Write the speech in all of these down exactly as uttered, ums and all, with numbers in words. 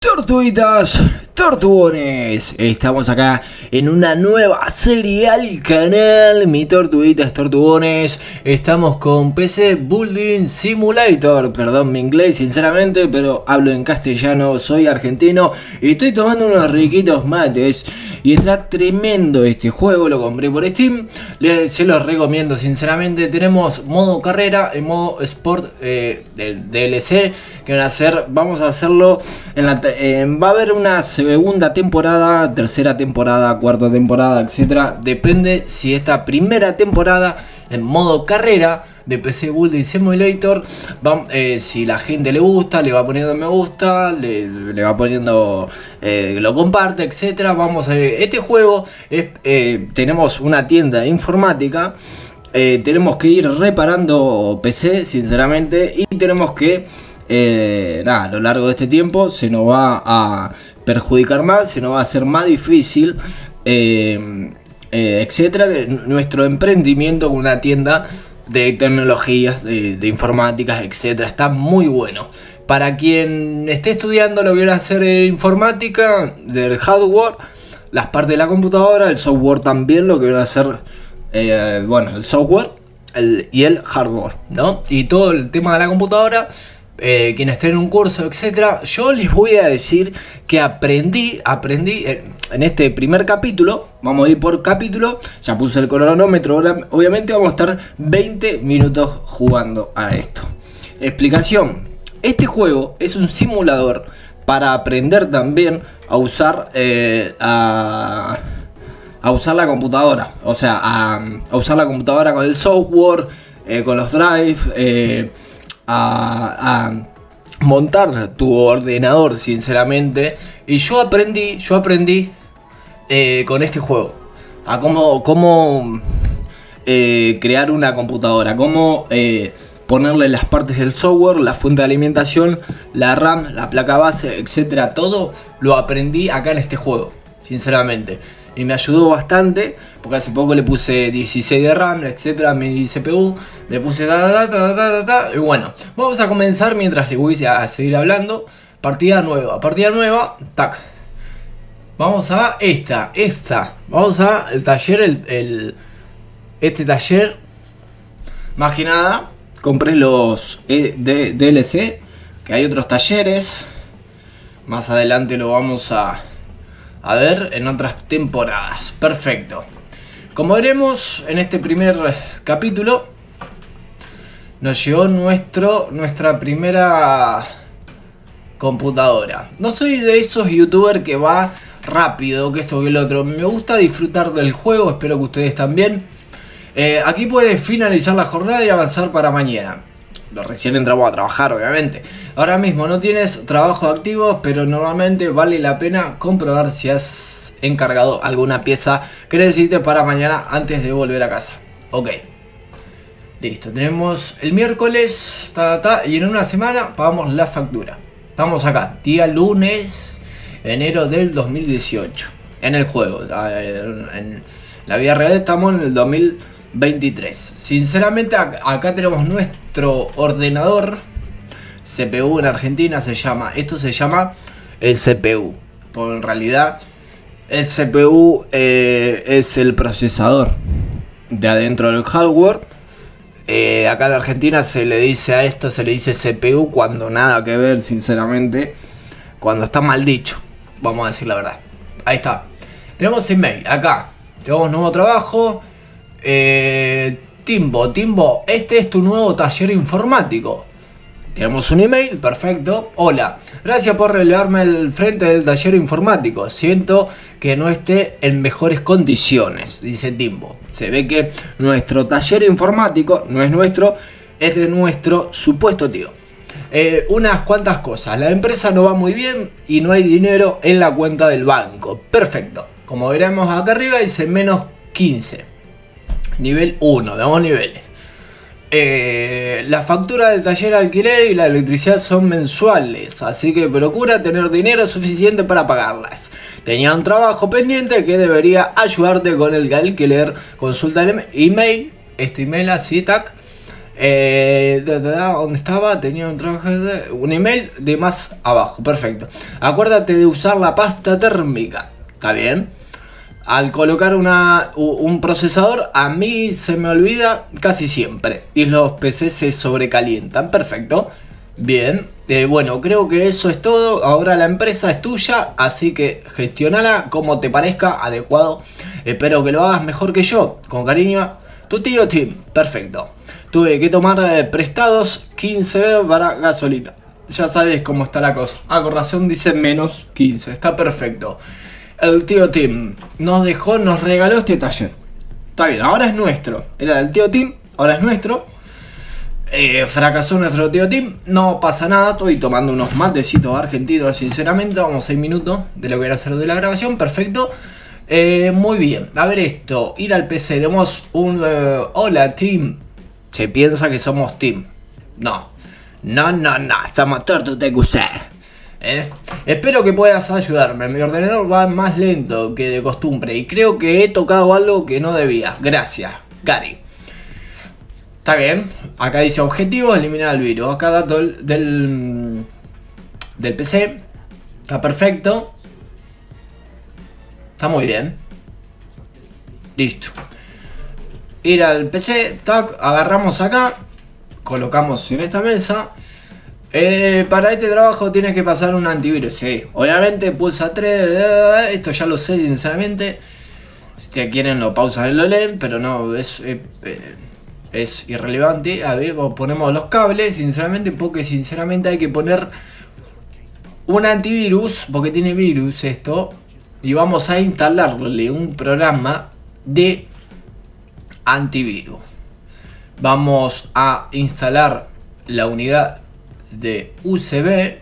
Tortuguitas, tortugones, estamos acá en una nueva serie al canal, mi Tortuguitas, tortugones. Estamos con P C Building Simulator, perdón mi inglés sinceramente, pero hablo en castellano, soy argentino y estoy tomando unos riquitos mates. Y está tremendo este juego, lo compré por Steam, les, se los recomiendo sinceramente. Tenemos modo carrera y modo sport eh, del D L C que van a hacer, vamos a hacerlo en la, eh, va a haber una segunda temporada, tercera temporada, cuarta temporada, etcétera. Depende si esta primera temporada en modo carrera de P C Building Simulator, va, eh, si la gente le gusta, le va poniendo me gusta, le, le va poniendo, eh, lo comparte, etcétera. Vamos a ver, este juego es, eh, tenemos una tienda de informática, eh, tenemos que ir reparando P C sinceramente y tenemos que, eh, nada, a lo largo de este tiempo se nos va a perjudicar más, se nos va a hacer más difícil, eh, eh, etcétera, de nuestro emprendimiento con una tienda de tecnologías, de, de informáticas, etcétera. Está muy bueno. Para quien esté estudiando lo que viene a hacer eh, informática, del hardware, las partes de la computadora, el software también, lo que viene a hacer, eh, bueno, el software el, y el hardware, ¿no? Y todo el tema de la computadora. Eh, quien esté en un curso, etcétera. Yo les voy a decir que aprendí, aprendí eh, en este primer capítulo. Vamos a ir por capítulo. Ya puse el cronómetro. Ahora, obviamente vamos a estar veinte minutos jugando a esto. Explicación. Este juego es un simulador para aprender también a usar eh, a, a usar la computadora. O sea, a, a usar la computadora con el software, eh, con los drives. Eh, A, a montar tu ordenador sinceramente. Y yo aprendí yo aprendí eh, con este juego a cómo, cómo eh, crear una computadora, cómo eh, ponerle las partes del software, la fuente de alimentación, la RAM, la placa base, etcétera. Todo lo aprendí acá en este juego sinceramente, y me ayudó bastante porque hace poco le puse dieciséis de RAM, etcétera, mi C P U, le puse ta, ta, ta, ta, ta, ta, y bueno, vamos a comenzar mientras les voy a seguir hablando. Partida nueva, partida nueva, tac. Vamos a esta, esta, vamos a el taller, el, el este taller, más que nada, compré los e, de, D L C, que hay otros talleres, más adelante lo vamos a... a ver en otras temporadas. Perfecto. Como veremos en este primer capítulo, nos llegó nuestro, nuestra primera computadora. No soy de esos youtubers que va rápido, que esto que el otro. Me gusta disfrutar del juego, espero que ustedes también. Eh, aquí puedes finalizar la jornada y avanzar para mañana. Recién entramos a trabajar, obviamente. Ahora mismo no tienes trabajo activo, pero normalmente vale la pena comprobar si has encargado alguna pieza que necesites para mañana antes de volver a casa. Ok. Listo, tenemos el miércoles, ta, ta, y en una semana pagamos la factura. Estamos acá, día lunes, enero del dos mil dieciocho. En el juego, en, en la vida real estamos en el dos mil veintitrés. Sinceramente acá tenemos nuestro ordenador C P U en Argentina, se llama, esto se llama el C P U, pero en realidad el C P U eh, es el procesador de adentro del hardware. Eh, acá en Argentina se le dice a esto, se le dice C P U cuando nada que ver, sinceramente, cuando está mal dicho, vamos a decir la verdad. Ahí está, tenemos email, acá tenemos nuevo trabajo. Eh, Timbo, Timbo, este es tu nuevo taller informático. Tenemos un email, perfecto. Hola, gracias por relevarme al frente del taller informático. Siento que no esté en mejores condiciones, dice Timbo. Se ve que nuestro taller informático no es nuestro, es de nuestro supuesto tío. Eh, unas cuantas cosas. La empresa no va muy bien y no hay dinero en la cuenta del banco. Perfecto. Como veremos acá arriba dice menos quince. Nivel uno, damos niveles. Eh, la factura del taller de alquiler y la electricidad son mensuales, así que procura tener dinero suficiente para pagarlas. Tenía un trabajo pendiente que debería ayudarte con el alquiler. Consulta el email, este email así, tac. Eh, ¿Dónde estaba? Tenía un trabajo de, un email de más abajo. Perfecto. Acuérdate de usar la pasta térmica. ¿Está bien? Al colocar una, un procesador, a mí se me olvida casi siempre. Y los P C se sobrecalientan. Perfecto. Bien. Eh, bueno, creo que eso es todo. Ahora la empresa es tuya, así que gestionala como te parezca adecuado. Espero que lo hagas mejor que yo. Con cariño, tu tío Tim. Perfecto. Tuve que tomar eh, prestados quince para gasolina. Ya sabes cómo está la cosa. A con razón dice menos quince. Está perfecto. El tío Tim nos dejó, nos regaló este taller. Está bien, ahora es nuestro. Era del tío Tim, ahora es nuestro. Eh, fracasó nuestro tío Tim. No pasa nada, estoy tomando unos matecitos argentinos. Sinceramente, vamos a seis minutos de lo que era hacer de la grabación. Perfecto. Eh, muy bien, a ver esto. Ir al P C, demos un uh, hola Tim. Se piensa que somos Team. No, no, no, no, somos Tortu T Q C. ¿Eh? Espero que puedas ayudarme. Mi ordenador va más lento que de costumbre y creo que he tocado algo que no debía. Gracias, Gary. Está bien. Acá dice objetivo, eliminar el virus. Acá dato del, del, del P C. Está perfecto. Está muy bien. Listo. Ir al P C, tac, agarramos acá, colocamos en esta mesa. Eh, para este trabajo tienes que pasar un antivirus, sí. Obviamente pulsa tres, esto ya lo sé sinceramente. Si te quieren lo pausan y lo leen, pero no, es, eh, es irrelevante. A ver, ponemos los cables, sinceramente, porque sinceramente hay que poner un antivirus, porque tiene virus esto. Y vamos a instalarle un programa de antivirus. Vamos a instalar la unidad de U S B.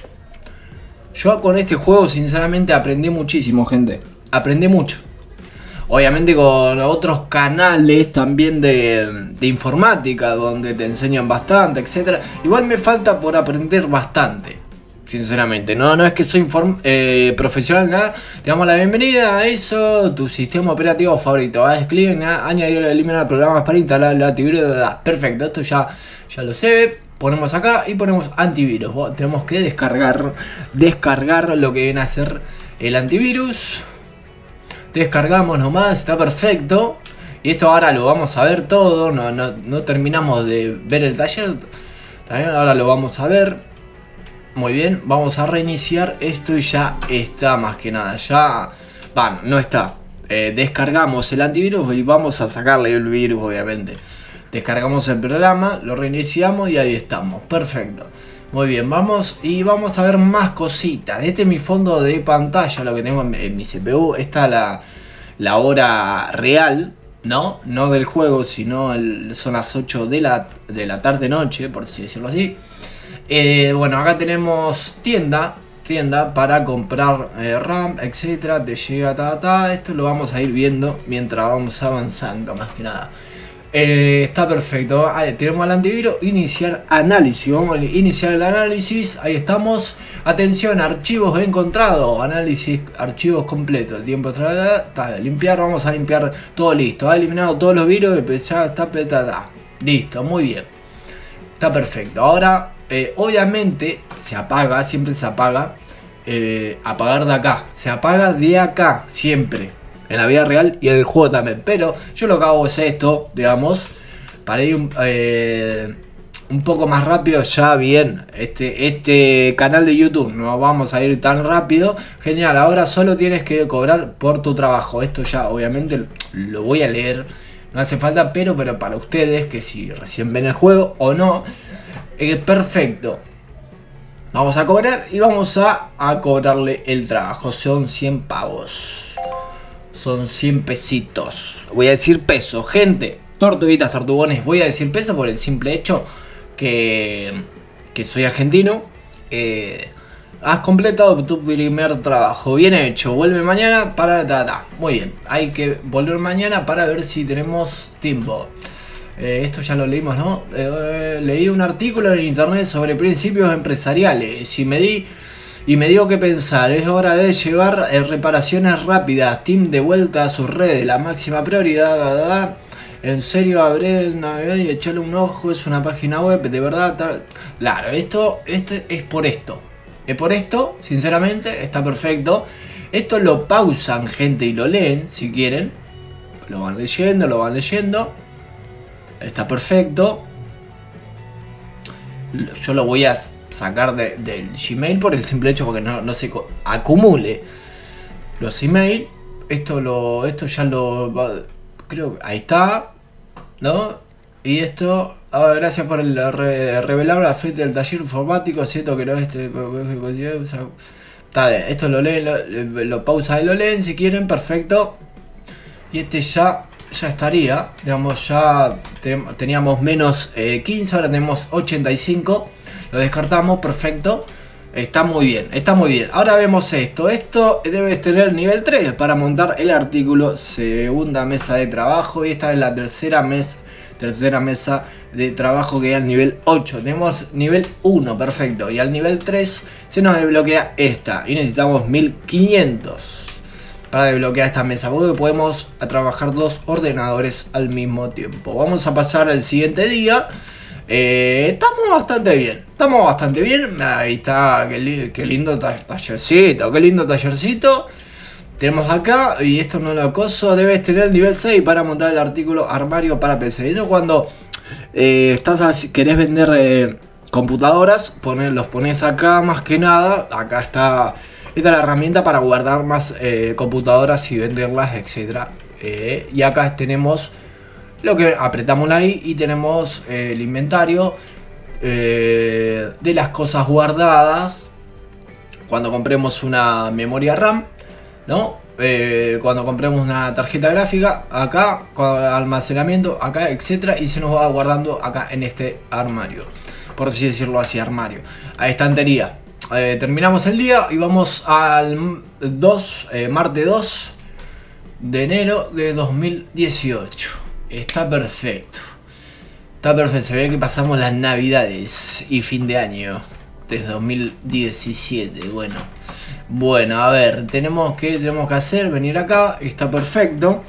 Yo con este juego sinceramente aprendí muchísimo, gente. Aprendí mucho. Obviamente con otros canales también de, de informática, donde te enseñan bastante, etcétera. Igual me falta por aprender bastante. Sinceramente, no, no es que soy eh, profesional, nada. Te damos la bienvenida a eso, tu sistema operativo favorito. Haz clic en añadir o eliminar programas para instalar el antivirus. Perfecto, esto ya, ya lo sé. Ponemos acá y ponemos antivirus. Tenemos que descargar, descargar lo que viene a ser el antivirus. Descargamos nomás, está perfecto. Y esto ahora lo vamos a ver todo. No, no, no terminamos de ver el taller. También ahora lo vamos a ver. Muy bien, vamos a reiniciar esto y ya está más que nada. Ya, bueno, no está. Eh, descargamos el antivirus y vamos a sacarle el virus, obviamente. Descargamos el programa, lo reiniciamos y ahí estamos. Perfecto. Muy bien, vamos y vamos a ver más cositas. Este es mi fondo de pantalla, lo que tengo en, en mi C P U. Esta es la, la hora real, ¿no? No del juego, sino el, son las ocho de la, de la tarde-noche, por así decirlo así. Eh, bueno, acá tenemos tienda, tienda para comprar eh, RAM, etcétera. Te llega, ta, ta. Esto lo vamos a ir viendo mientras vamos avanzando, más que nada. Eh, está perfecto. Ahí tenemos el antivirus, iniciar análisis. Vamos a iniciar el análisis. Ahí estamos. Atención, archivos encontrados. Análisis, archivos completos. El tiempo está limpiar. Vamos a limpiar todo listo. Ha eliminado todos los virus. Ya está petada. Listo, muy bien. Está perfecto. Ahora. Eh, obviamente se apaga, siempre se apaga. eh, Apagar de acá. Se apaga de acá, siempre. En la vida real y en el juego también. Pero yo lo que hago es esto, digamos, para ir un, eh, un poco más rápido. Ya bien, este, este canal de YouTube no vamos a ir tan rápido. Genial, ahora solo tienes que cobrar por tu trabajo. Esto ya obviamente lo voy a leer. No hace falta, pero, pero para ustedes que si recién ven el juego o no. Eh, perfecto. Vamos a cobrar y vamos a, a cobrarle el trabajo. Son cien pavos. Son cien pesitos. Voy a decir pesos, gente. Tortuguitas, tortugones. Voy a decir pesos por el simple hecho que, que soy argentino. Eh, has completado tu primer trabajo. Bien hecho. Vuelve mañana para... Ta, ta. Muy bien. Hay que volver mañana para ver si tenemos tiempo. Eh, esto ya lo leímos, ¿no? Eh, leí un artículo en internet sobre principios empresariales y me di y me dio que pensar. Es hora de llevar eh, reparaciones rápidas. Team de vuelta a sus redes, la máxima prioridad. En serio, abré el navegador y echarle un ojo, es una página web, de verdad. Tal. Claro, esto, esto es por esto. Es por esto, sinceramente, está perfecto. Esto lo pausan, gente, y lo leen, si quieren. Lo van leyendo, lo van leyendo. Está perfecto. Yo lo voy a sacar de, del Gmail por el simple hecho porque no, no se acumule los emails. Esto lo, esto ya lo, creo que ahí está, ¿no? Y esto, ah, gracias por el re, revelar al frente del taller informático, siento que no este, está bien, esto lo leen, lo, lo pausa y lo leen si quieren, perfecto. Y este ya, ya estaría, digamos, ya te, teníamos menos eh, quince, ahora tenemos ochenta y cinco, lo descartamos, perfecto. Está muy bien, está muy bien. Ahora vemos esto. Esto debes tener nivel tres para montar el artículo. Segunda mesa de trabajo. Y esta es la tercera mesa, tercera mesa de trabajo que es al nivel ocho. Tenemos nivel uno, perfecto. Y al nivel tres se nos desbloquea esta. Y necesitamos mil quinientos para desbloquear esta mesa. Porque podemos trabajar dos ordenadores al mismo tiempo. Vamos a pasar al siguiente día. Eh, estamos bastante bien, estamos bastante bien. Ahí está, qué, li qué lindo tallercito, qué lindo tallercito. Tenemos acá, y esto no lo acoso, debes tener nivel seis para montar el artículo armario para P C. Eso cuando eh, estás así, querés vender eh, computadoras, poner, los pones acá más que nada. Acá está, esta es la herramienta para guardar más eh, computadoras y venderlas, etcétera. Eh, y acá tenemos lo que apretamos ahí y tenemos eh, el inventario eh, de las cosas guardadas cuando compremos una memoria RAM, ¿no? Eh, cuando compremos una tarjeta gráfica, acá, almacenamiento, acá, etcétera. Y se nos va guardando acá en este armario, por así decirlo así, armario, a estantería. Eh, terminamos el día y vamos al dos, eh, martes dos de enero de dos mil dieciocho. Está perfecto. Está perfecto. Se ve que pasamos las navidades y fin de año de dos mil diecisiete. Bueno. Bueno, a ver. Tenemos que, tenemos que hacer. Venir acá. Está perfecto.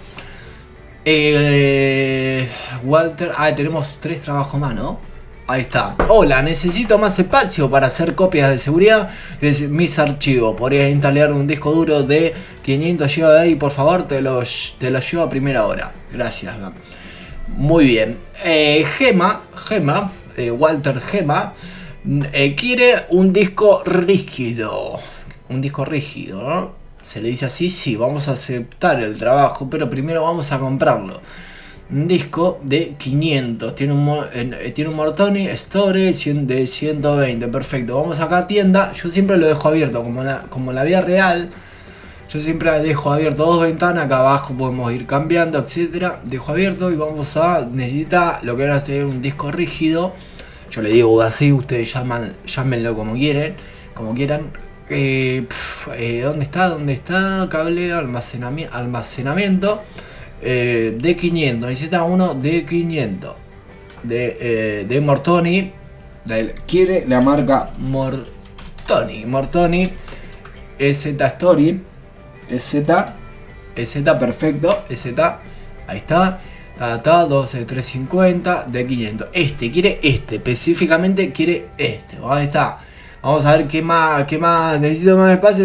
Eh, Walter. Ah, tenemos tres trabajos más, ¿no? Ahí está. Hola, necesito más espacio para hacer copias de seguridad de mis archivos. Podrías instalar un disco duro de quinientos gigas de ahí, por favor, te lo, te lo llevo a primera hora. Gracias. Muy bien. Eh, Gema, Gema, eh, Walter Gema, eh, quiere un disco rígido. Un disco rígido, ¿no? Se le dice así, sí, vamos a aceptar el trabajo, pero primero vamos a comprarlo. Un disco de quinientos, tiene un, eh, tiene un Mortoni Storage de ciento veinte, perfecto. Vamos acá a tienda, yo siempre lo dejo abierto, como la, como la vida real. Yo siempre dejo abierto dos ventanas, acá abajo podemos ir cambiando, etcétera. Dejo abierto y vamos a, necesita lo que era tener un disco rígido. Yo le digo así, ustedes llaman, llámenlo como quieren, como quieran. Eh, pf, eh, ¿Dónde está? ¿Dónde está? Cable almacenamiento, almacenamiento. Eh, de quinientos, necesita uno de quinientos de, eh, de Mortoni, de, quiere la marca Mortoni, Mortoni E Z Story, E Z, E Z perfecto, E Z, ahí está, ta, ta, doce trescientos cincuenta de quinientos. Este quiere este, específicamente quiere este. Ahí está. Vamos a ver qué más, qué más, necesito más espacio.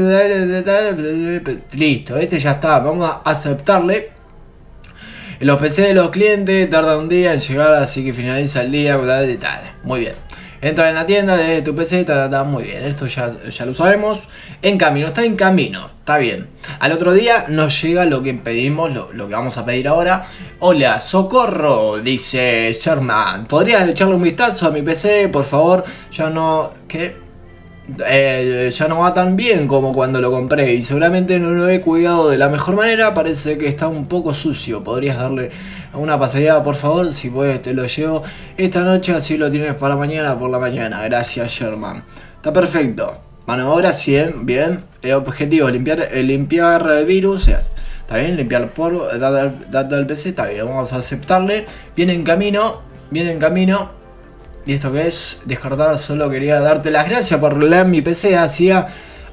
Listo, este ya está. Vamos a aceptarle. Los P C de los clientes tardan un día en llegar, así que finaliza el día. Muy bien. Entra en la tienda de tu P C, ta, ta, ta, muy bien. Esto ya, ya lo sabemos. En camino, está en camino. Está bien. Al otro día nos llega lo que pedimos, lo, lo que vamos a pedir ahora. Hola, socorro, dice Sherman. ¿Podrías echarle un vistazo a mi P C, por favor? Ya no... ¿Qué? Eh, ya no va tan bien como cuando lo compré y seguramente no lo he cuidado de la mejor manera. Parece que está un poco sucio. ¿Podrías darle una pasadita, por favor? Si puedes, te lo llevo esta noche, así lo tienes para mañana por la mañana. Gracias, Sherman. Está perfecto. Bueno, ahora cien, bien. El objetivo, limpiar, limpiar virus. Está bien, limpiar polvo, data del P C. Está bien, vamos a aceptarle. Viene en camino, viene en camino. ¿Y esto qué es? Descartar, solo quería darte las gracias por leer mi P C. Hacía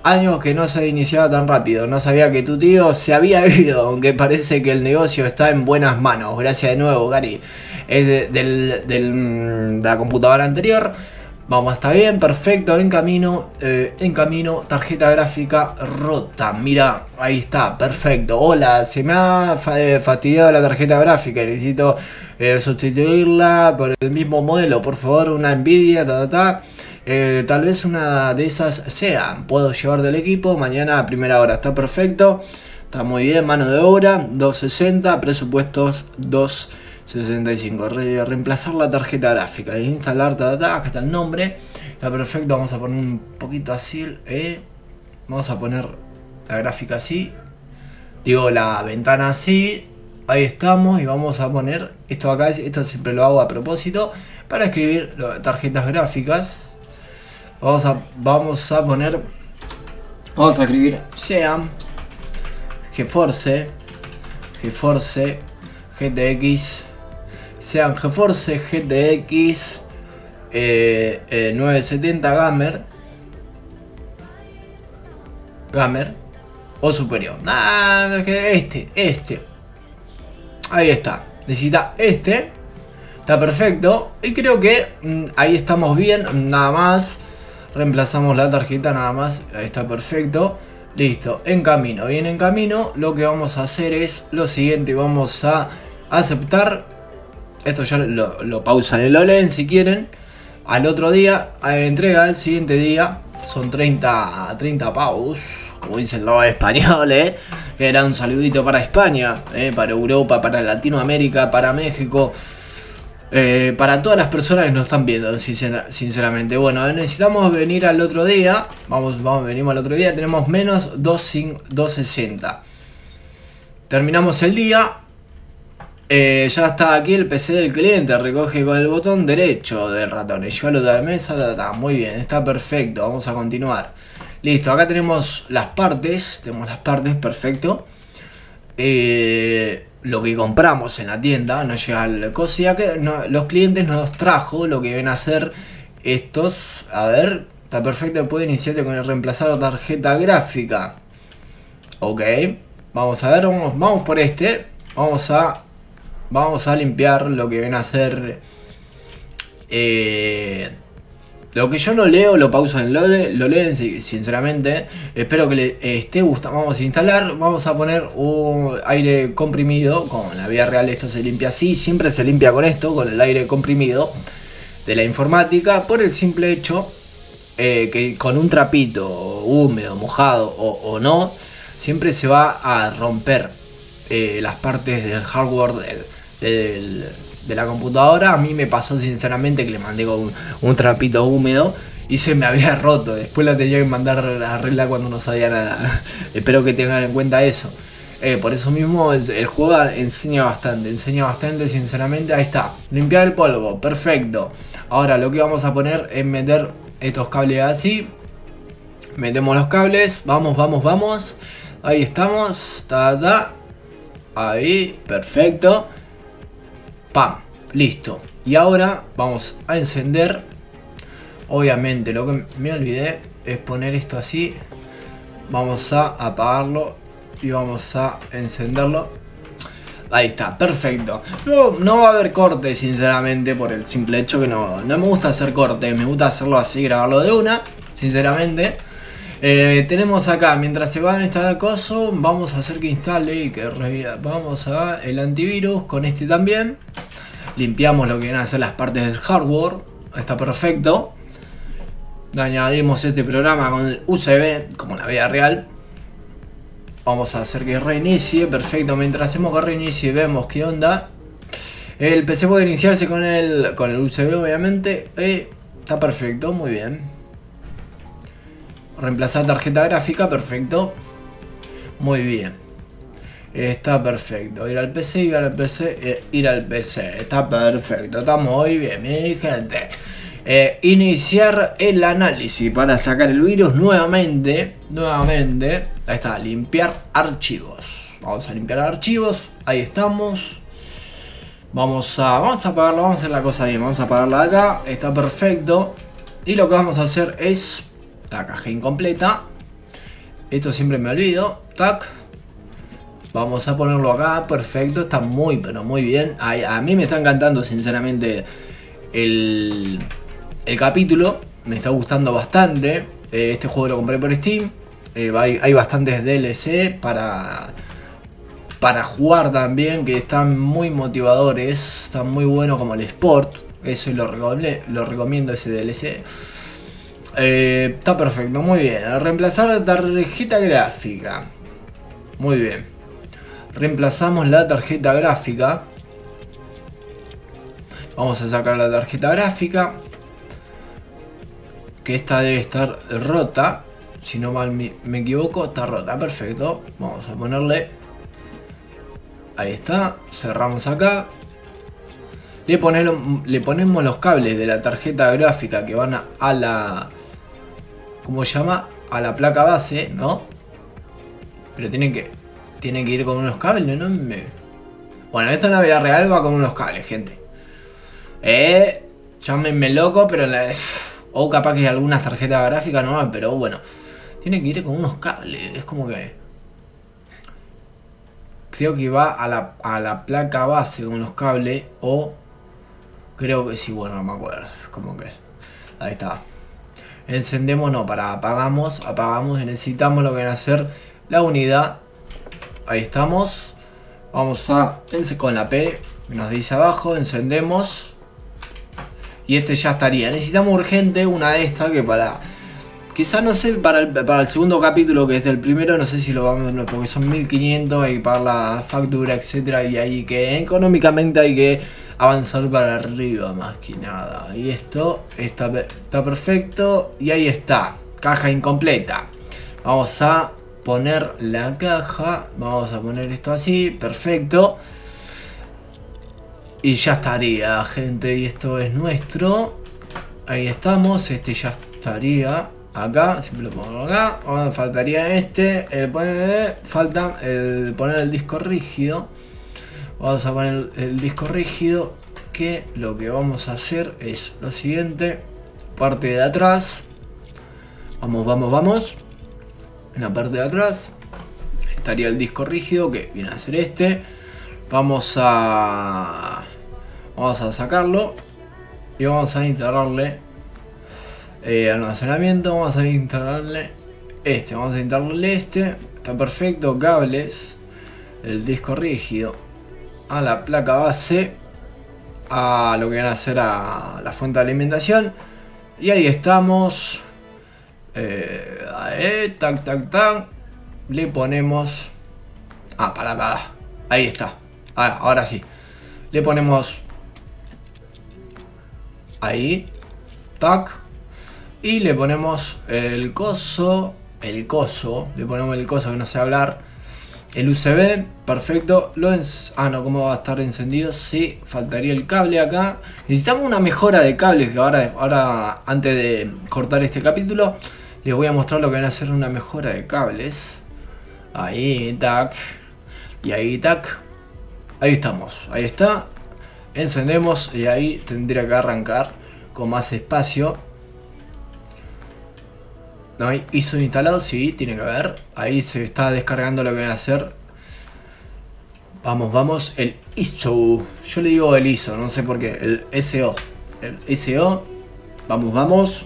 Años que no se iniciaba tan rápido. No sabía que tu tío se había ido, aunque parece que el negocio está en buenas manos. Gracias de nuevo, Gary. Es de, del, del, de la computadora anterior. Vamos, está bien, perfecto. En camino, eh, en camino, tarjeta gráfica rota. Mira, ahí está, perfecto. Hola, se me ha fastidiado la tarjeta gráfica. Necesito eh, sustituirla por el mismo modelo. Por favor, una Nvidia, ta, ta, ta. Eh, tal vez una de esas sea. Puedo llevar del equipo mañana a primera hora. Está perfecto. Está muy bien. Mano de obra doscientos sesenta. Presupuestos doscientos sesenta y cinco. Re reemplazar la tarjeta gráfica. Instalar. Ta, ta, ta. Acá está el nombre. Está perfecto. Vamos a poner un poquito así. Eh. Vamos a poner la gráfica así. Digo, la ventana así. Ahí estamos. Y vamos a poner esto acá. Esto siempre lo hago a propósito. Para escribir tarjetas gráficas. Vamos a, vamos a poner, vamos a escribir Seam, GeForce, GeForce, G T X, Seam GeForce, G T X, eh, eh, novecientos setenta Gamer, Gamer o superior. Ah, este, este, ahí está, necesita este, está perfecto y creo que mmm, ahí estamos bien, nada más. Reemplazamos la tarjeta nada más. Ahí está perfecto. Listo, en camino. Bien, en camino. Lo que vamos a hacer es lo siguiente. Vamos a aceptar. Esto ya lo, lo pausan y lo leen si quieren. Al otro día, a entrega del siguiente día. Son treinta, treinta pavos. Como dicen los españoles. Era un saludito para España. Eh, para Europa, para Latinoamérica, para México. Eh, para todas las personas que nos están viendo, sinceramente. Bueno, necesitamos venir al otro día. Vamos, vamos, venimos al otro día. Tenemos menos doscientos sesenta. Terminamos el día. Eh, ya está aquí el P C del cliente. Recoge con el botón derecho del ratón. Llévalo de la mesa. Ta, ta, muy bien, está perfecto. Vamos a continuar. Listo, acá tenemos las partes. Tenemos las partes, perfecto. Eh... Lo que compramos en la tienda nos llega al coso, ya que no, los clientes nos trajo lo que ven a hacer estos. A ver, está perfecto, puede iniciarte con el reemplazar la tarjeta gráfica. Ok, vamos a ver, vamos, vamos por este. Vamos a Vamos a limpiar lo que ven a hacer. Eh... Lo que yo no leo, lo pauso en lo, de, lo leen sinceramente. Espero que les esté gustando. Vamos a instalar, vamos a poner un aire comprimido. Con la vida real esto se limpia así. Siempre se limpia con esto, con el aire comprimido de la informática. Por el simple hecho eh, que con un trapito húmedo, mojado o, o no, siempre se va a romper eh, las partes del hardware del... del de la computadora. A mí me pasó sinceramente que le mandé con un, un trapito húmedo y se me había roto. Después la tenía que mandar a arreglar cuando no sabía nada. Espero que tengan en cuenta eso. Eh, por eso mismo el, el juego enseña bastante, enseña bastante sinceramente. Ahí está, limpiar el polvo, perfecto. Ahora lo que vamos a poner es meter estos cables así. Metemos los cables, vamos, vamos, vamos. Ahí estamos, ta, ta. Ahí, perfecto. Pam, listo. Y ahora vamos a encender. Obviamente lo que me olvidé es poner esto así. Vamos a apagarlo y vamos a encenderlo. Ahí está, perfecto. No, no va a haber corte sinceramente, por el simple hecho que no, no me gusta hacer corte. Me gusta hacerlo así, grabarlo de una, sinceramente. Eh, tenemos acá, mientras se va a instalar el coso, vamos a hacer que instale y que reviva. Vamos a el antivirus con este también. Limpiamos lo que vienen a ser las partes del hardware. Está perfecto. Añadimos este programa con el U S B, como en la vida real. Vamos a hacer que reinicie, perfecto. Mientras hacemos que reinicie, vemos qué onda. El P C puede iniciarse con el, con el U S B, obviamente. Eh, está perfecto, muy bien. Reemplazar tarjeta gráfica, perfecto. Muy bien. Está perfecto. Ir al P C, ir al P C, eh, ir al P C. Está perfecto. Está muy bien, mi gente. Eh, iniciar el análisis para sacar el virus nuevamente. Nuevamente. Ahí está. Limpiar archivos. Vamos a limpiar archivos. Ahí estamos. Vamos a, vamos a apagarlo. Vamos a hacer la cosa bien. Vamos a apagarla acá. Está perfecto. Y lo que vamos a hacer es la caja incompleta. Esto siempre me olvido. Tac. Vamos a ponerlo acá. Perfecto. Está muy, pero muy bien. A, a mí me está encantando, sinceramente, el, el capítulo. Me está gustando bastante. Eh, este juego lo compré por Steam. Eh, hay, hay bastantes D L C para, para jugar también, que están muy motivadores. Están muy buenos, como el Sport. Eso lo, lo recomiendo, ese D L C. Eh, está perfecto, muy bien. Reemplazar la tarjeta gráfica. Muy bien. Reemplazamos la tarjeta gráfica. Vamos a sacar la tarjeta gráfica, que esta debe estar rota. Si no mal me, me equivoco, está rota. Perfecto. Vamos a ponerle. Ahí está. Cerramos acá. Le, ponelo, le ponemos los cables de la tarjeta gráfica que van a, a la... ¿Cómo se llama? A la placa base, ¿no? Pero tienen que... Tienen que ir con unos cables, ¿no? Me... Bueno, esta en la vida real va con unos cables, gente. Eh... Llámenme loco, pero la... O capaz que algunas tarjetas gráficas no, pero bueno. Tiene que ir con unos cables. Es como que... Creo que va a la, a la placa base con los cables. O... Creo que sí, bueno, no me acuerdo. Como que... Ahí está. Encendemos, no, para apagamos. Apagamos y necesitamos lo que viene a ser la unidad. Ahí estamos. Vamos a... Con la P. Nos dice abajo. Encendemos. Y este ya estaría. Necesitamos urgente una de estas que para... Quizás no sé, para el, para el segundo capítulo, que es del primero, no sé si lo vamos a... Porque son mil quinientos, hay que pagar la factura, etcétera. Y hay que... Económicamente hay que avanzar para arriba, más que nada. Y esto está, está perfecto. Y ahí está. Caja incompleta. Vamos a poner la caja. Vamos a poner esto así. Perfecto. Y ya estaría, gente. Y esto es nuestro. Ahí estamos. Este ya estaría acá. Siempre lo pongo acá. Ahora faltaría este. El poner, falta el poner el disco rígido. Vamos a poner el, el disco rígido. Que lo que vamos a hacer es lo siguiente. Parte de atrás. Vamos, vamos, vamos. En la parte de atrás estaría el disco rígido, que viene a ser este. Vamos a... Vamos a sacarlo. Y vamos a instalarle eh, almacenamiento. Vamos a instalarle este. Vamos a instalarle este. Está perfecto. Cables. El disco rígido a la placa base. A lo que van a hacer a la fuente de alimentación. Y ahí estamos. Eh, eh, tac, tac, tac. Le ponemos... Ah, para, para. Ahí está. Ah, ahora sí. Le ponemos... Ahí. Tac. Y le ponemos el coso. El coso. Le ponemos el coso que no sé hablar. El U S B. Perfecto. Lo ah, no. ¿Cómo va a estar encendido? Sí. Faltaría el cable acá. Necesitamos una mejora de cables. Que ahora, ahora antes de cortar este capítulo, les voy a mostrar lo que van a hacer una mejora de cables. Ahí. Tac. Y ahí. Tac. Ahí estamos. Ahí está. Encendemos y ahí tendría que arrancar con más espacio. ¿No hay I S O instalado? Sí, tiene que haber. Ahí se está descargando lo que van a hacer. Vamos, vamos. El I S O. Yo le digo el I S O, no sé por qué. El S O. El S O. Vamos, vamos.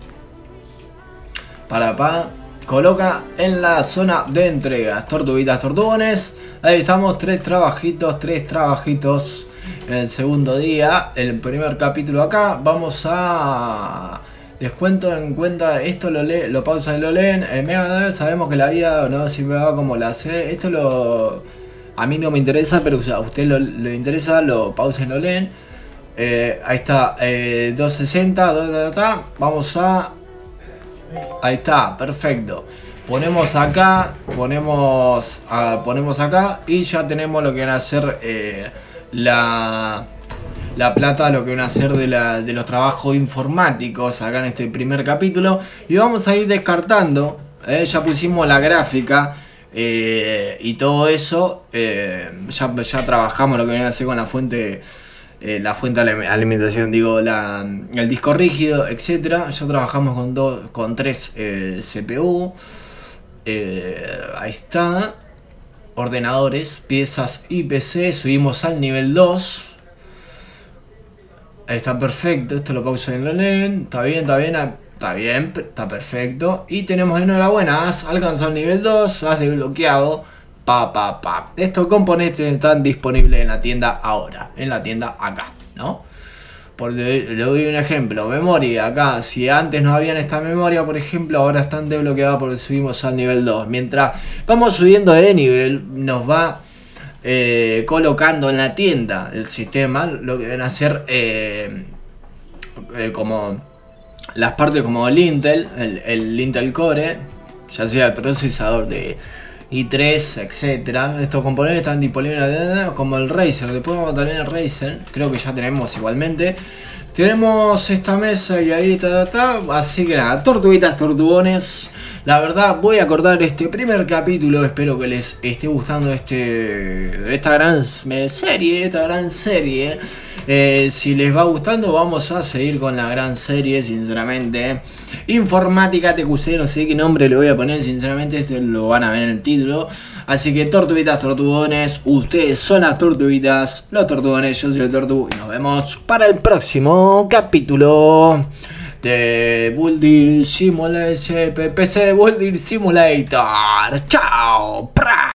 Para, para. Coloca en la zona de entregas. Tortuguitas, tortugones. Ahí estamos. Tres trabajitos. Tres trabajitos. En el segundo día. El primer capítulo acá. Vamos a... Descuento en cuenta. Esto lo lee, lo pausan y lo leen. Eh, mega, sabemos que la vida no siempre va como la hace. Esto lo... A mí no me interesa, pero a usted lo, lo interesa. Lo pausan y lo leen. Eh, ahí está. Eh, doscientos sesenta. Vamos a... Ahí está, perfecto. Ponemos acá, ponemos, uh, ponemos acá y ya tenemos lo que van a hacer eh, la, la plata, lo que van a hacer de, la, de los trabajos informáticos acá en este primer capítulo. Y vamos a ir descartando, eh, ya pusimos la gráfica eh, y todo eso, eh, ya, ya trabajamos lo que van a hacer con la fuente. Eh, la fuente de alimentación, digo, la, el disco rígido, etcétera. Ya trabajamos con, dos, con tres eh, C P U. Eh, ahí está. Ordenadores, piezas y P C. Subimos al nivel dos. Ahí está perfecto. Esto lo pauso en lo leen. Está bien, está bien. Está bien, está perfecto. Y tenemos enhorabuena. Has alcanzado el nivel dos. Has desbloqueado. Pa, pa, pa. Estos componentes están disponibles en la tienda ahora. En la tienda acá, ¿no? Por, le, le doy un ejemplo. Memoria acá. Si antes no habían esta memoria, por ejemplo, ahora están desbloqueadas porque subimos al nivel dos. Mientras vamos subiendo de nivel, nos va eh, colocando en la tienda el sistema lo que deben hacer eh, eh, como las partes como el Intel, el, el Intel Core, ya sea el procesador de i tres, etcétera. Estos componentes están disponibles como el Razer. Después vamos a tener el Razer, creo que ya tenemos igualmente. Tenemos esta mesa y ahí ta, ta, ta. Así que nada, tortuguitas, tortugones. La verdad voy a cortar este primer capítulo. Espero que les esté gustando este esta gran serie, esta gran serie. Eh, si les va gustando, vamos a seguir con la gran serie, sinceramente. Informática T Q C, no sé qué nombre le voy a poner, sinceramente, esto lo van a ver en el título. Así que tortuguitas, tortugones, ustedes son las tortuguitas, los tortugones, yo soy el tortu. Y nos vemos para el próximo capítulo de Building Simulator, P C Building Simulator. Chao.